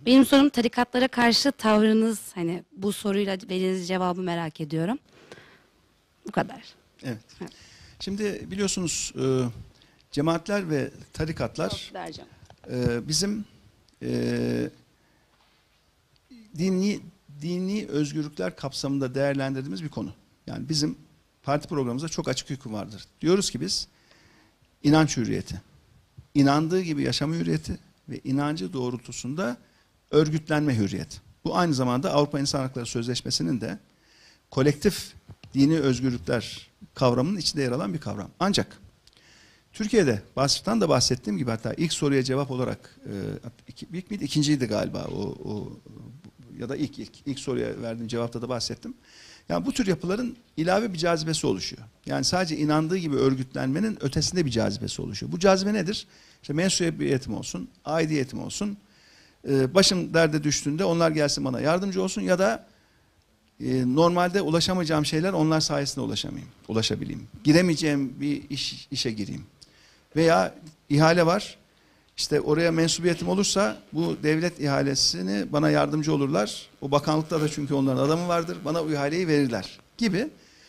Benim sorum tarikatlara karşı tavrınız, hani bu soruyla verdiğiniz cevabı merak ediyorum. Bu kadar. Evet. Şimdi biliyorsunuz cemaatler ve tarikatlar bizim dini özgürlükler kapsamında değerlendirdiğimiz bir konu. Yani bizim parti programımızda çok açık hüküm vardır. Diyoruz ki biz inanç hürriyeti, inandığı gibi yaşama hürriyeti ve inancı doğrultusunda örgütlenme hürriyeti. Bu aynı zamanda Avrupa İnsan Hakları Sözleşmesi'nin de kolektif dini özgürlükler kavramının içinde yer alan bir kavram. Ancak Türkiye'de baştan da bahsettiğim gibi, hatta ilk soruya cevap olarak ilk miydi, ikinciydi galiba ya da ilk soruya verdiğim cevapta da bahsettim. Yani bu tür yapıların ilave bir cazibesi oluşuyor. Yani sadece inandığı gibi örgütlenmenin ötesinde bir cazibesi oluşuyor. Bu cazibe nedir? İşte mensubiyetim olsun, aidiyetim olsun, başım derde düştüğünde onlar gelsin bana yardımcı olsun ya da normalde ulaşamayacağım şeyler onlar sayesinde ulaşabileyim. Giremeyeceğim bir işe gireyim. Veya ihale var, işte oraya mensubiyetim olursa bu devlet ihalesini bana yardımcı olurlar. O bakanlıkta da çünkü onların adamı vardır, bana o ihaleyi verirler gibi.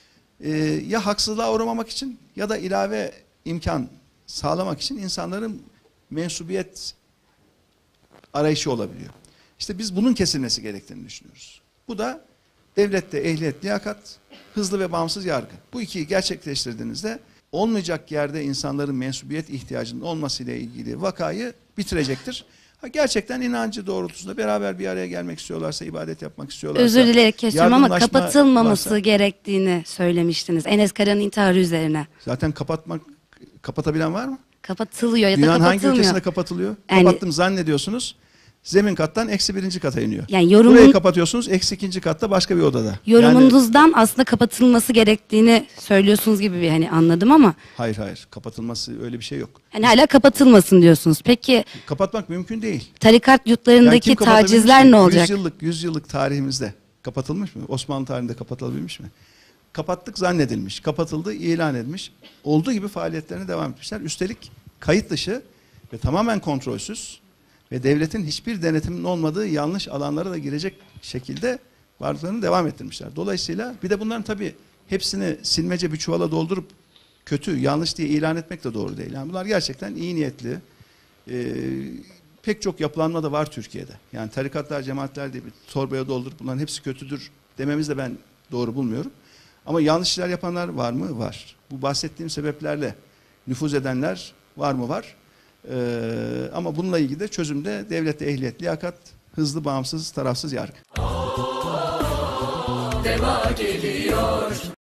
Ya haksızlığa uğramamak için ya da ilave imkan sağlamak için insanların mensubiyet arayışı olabiliyor. İşte biz bunun kesilmesi gerektiğini düşünüyoruz. Bu da devlette ehliyet, liyakat, hızlı ve bağımsız yargı. Bu ikiyi gerçekleştirdiğinizde olmayacak yerde insanların mensubiyet ihtiyacının olmasıyla ilgili vakayı bitirecektir. Gerçekten inancı doğrultusunda beraber bir araya gelmek istiyorlarsa, ibadet yapmak istiyorlarsa... Özür dileyerek kesiyorum ama kapatılmaması varsa, gerektiğini söylemiştiniz. Enes Kara'nın intiharı üzerine. Zaten kapatabilen var mı? Kapatılıyor ya da Dünyanın kapatılmıyor. hangi ülkesinde kapatılıyor? Yani, kapattım zannediyorsunuz. Zemin kattan -1. kata iniyor. Yani burayı kapatıyorsunuz, -2. katta başka bir odada. Yorumunuzdan aslında kapatılması gerektiğini söylüyorsunuz gibi bir hani anladım ama. Hayır. Kapatılması öyle bir şey yok. Hani hala kapatılmasın diyorsunuz. Peki. Kapatmak mümkün değil. Tarikat yurtlarındaki tacizler ne olacak? 100 yıllık tarihimizde kapatılmış mı? Osmanlı tarihinde kapatılabilmiş mi? Kapattık zannedilmiş. Kapatıldı, ilan edilmiş. Olduğu gibi faaliyetlerine devam etmişler. Üstelik kayıt dışı ve tamamen kontrolsüz ve devletin hiçbir denetiminin olmadığı yanlış alanlara da girecek şekilde varlıklarını devam ettirmişler. Dolayısıyla bir de bunların tabii hepsini silmece bir çuvala doldurup kötü, yanlış diye ilan etmek de doğru değil. Yani bunlar gerçekten iyi niyetli. Pek çok yapılanma da var Türkiye'de. Yani tarikatlar, cemaatler diye bir torbaya doldurup bunların hepsi kötüdür dememiz de ben doğru bulmuyorum. Ama yanlış işler yapanlar var mı? Var. Bu bahsettiğim sebeplerle nüfuz edenler var mı? Var. Ama bununla ilgili de çözümde devlette ehliyet, liyakat, hızlı, bağımsız, tarafsız yargı. Deva geliyor.